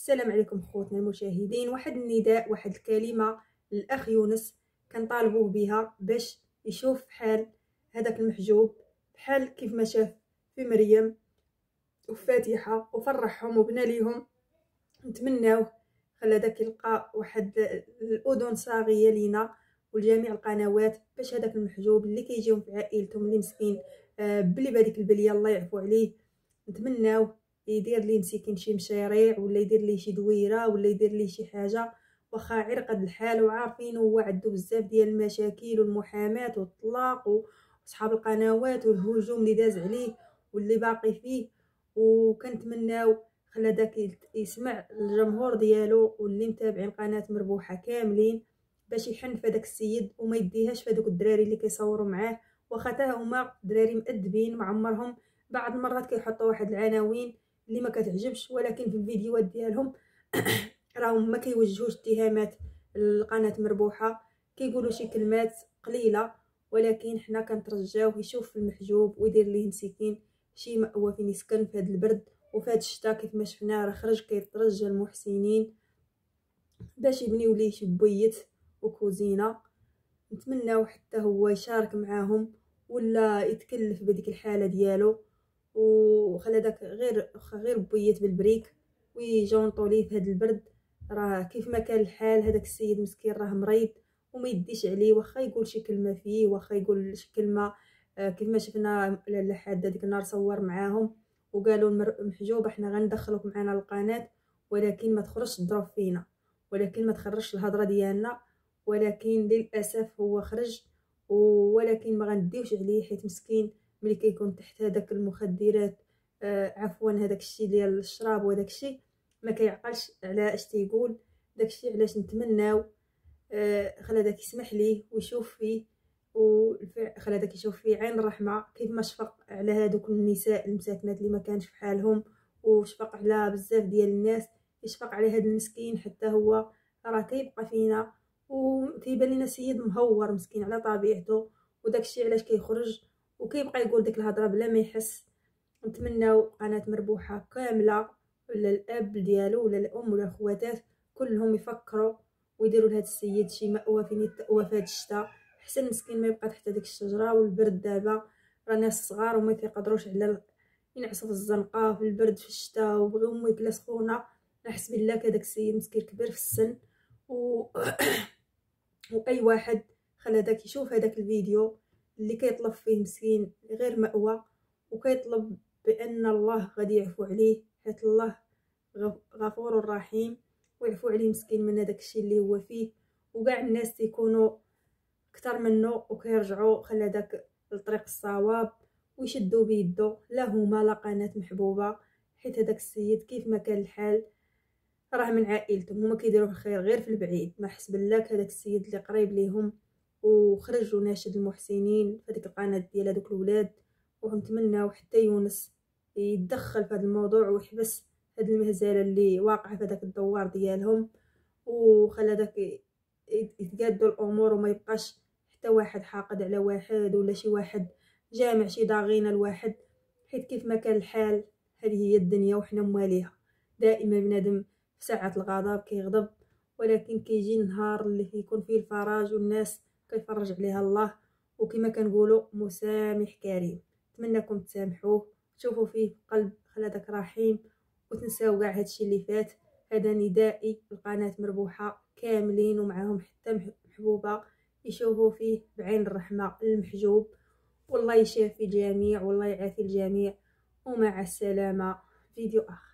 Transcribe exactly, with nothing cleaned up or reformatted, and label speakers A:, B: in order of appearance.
A: السلام عليكم خوتنا المشاهدين. واحد النداء، واحد الكلمه للاخ يونس كنطالبوه بها باش يشوف حال هذاك المحجوب بحال كيف ما شاف في مريم وفاتحه وفرحهم وبنى ليهم. نتمناوه خلى داك يلقى واحد الاذن صاغيه لينا ولجميع القنوات باش هذاك المحجوب اللي كيجيهم في عائلتهم اللي مسكين آه بلي بهذيك البليه الله يعفو عليه. نتمناوه يدير ليه مسكين شي مشاريع ولا يدير ليه شي دويره ولا يدير ليه شي حاجه، واخا غير قد الحال وعارفين هو عنده بزاف ديال المشاكل والمحاماه والطلاق وصحاب القنوات والهجوم اللي داز عليه واللي باقي فيه. وكنتمناو خلى داك يسمع الجمهور ديالو واللي متابعين قناه مربوحه كاملين باش يحن في هذاك السيد وما يديهاش في هذوك الدراري اللي كيصوروا معاه، واخا حتى هما دراري مؤدبين ما عمرهم بعض المرات كيحطوا واحد العناوين اللي ما كتعجبش، ولكن في الفيديوهات ديالهم راهم ما كيوجهوش اتهامات لقناه مربوحه، كيقولوا شي كلمات قليله، ولكن حنا كنترجاوه يشوف المحجوب ويدير ليه مسكين شي مأوى فين يسكن في هذا البرد وفي هذا الشتا. كيف ما شفنا راه خرج كيترجى المحسنين باش يبنيو ليه شي بويت وكوزينه. نتمناو حتى هو يشارك معاهم ولا يتكلف بديك الحاله ديالو وخلى داك غير غير بويت بالبريك ويجونطوا ليه في هذا البرد. راه كيف ما كان الحال هذاك السيد مسكين راه مريض وما يديش عليه، واخا يقول شي كلمه فيه واخا يقول شي كلمه آه كيف ما شفنا لاله حاده ديك النهار صور معاهم وقالوا المحجوب احنا غندخلوك معنا للقناه ولكن ما تخرجش تضرب فينا ولكن ما تخرجش الهضره ديالنا، ولكن للاسف هو خرج ولكن ما غنديوش عليه حيت مسكين ملي كيكون تحت هذاك المخدرات آه عفوا هذاك الشيء ديال الشراب وهذاك الشيء ما كيعقلش على اش تيقول. داك الشيء علاش نتمناو آه خلى داك يسمح ليه ويشوف فيه وخلى داك يشوف فيه عين الرحمه كيف ما شفق على هذوك النساء المساكنات اللي ما كانش في حالهم وشفق على بزاف ديال الناس، يشفق على هذا المسكين حتى هو راه كيبقى فينا وكيبان لنا سيد مهور مسكين على طبيعته، وداك الشيء علاش كيخرج وكيبقى يقول ديك الهضره بلا ما يحس. نتمناو قناه مربوحه كامله ولا الاب ديالو ولا الام ولا الخواتات كلهم يفكروا ويديروا لهذا السيد شي مأوى فين يتأوى في هذا الشتا، حسن مسكين ما يبقى تحت هذيك الشجره والبرد. دابا راه ناس صغار وما كيقدروش على ينعسوا في الزنقه في البرد في الشتا وبغيو ماكله سخونه. نحس بالله كذاك السيد مسكين كبير في السن و... واي واحد خلى داك يشوف هذاك الفيديو اللي كيطلب فيه مسكين غير مأوى وكيطلب بان الله غادي يعفو عليه حيت الله غفور رحيم ويعفو عليه مسكين من هذاك الشيء اللي هو فيه، وكاع الناس تيكونوا اكثر منه وكيرجعوا خلى داك الطريق الصواب ويشدوا بيدو لا هما لا قناه محبوبه، حيت هذاك السيد كيف ما كان الحال راه من عائلتهم هما كيديروا الخير غير في البعيد. ما حس بالله هذاك السيد اللي قريب ليهم وخرج وناشد المحسنين في هذيك القناه ديال هذوك الولاد. ونتمناو حتى يونس يتدخل في هذا الموضوع ويحبس هذه المهزله اللي واقعه في هذاك الدوار ديالهم وخلى داك يتقادوا الامور وما يبقاش حتى واحد حاقد على واحد ولا شي واحد جامع شي ضاغينه لواحد، حيت كيف ما كان الحال هذه هي الدنيا وحنا مواليها. دائما بنادم في ساعه الغضب كيغضب ولكن كيجي النهار اللي كيكون فيه الفرج والناس كيفرج عليها الله، وكما كنقولوا مسامح كريم. نتمنىكم تسامحوه تشوفوا فيه قلب خلى داك رحيم وتنساو كاع هادشي اللي فات. هذا ندائي لقناه مربوحه كاملين ومعهم حتى محبوبه يشوفوا فيه بعين الرحمه المحجوب، والله يشافي الجميع والله يعافي الجميع ومع السلامه. فيديو اخر.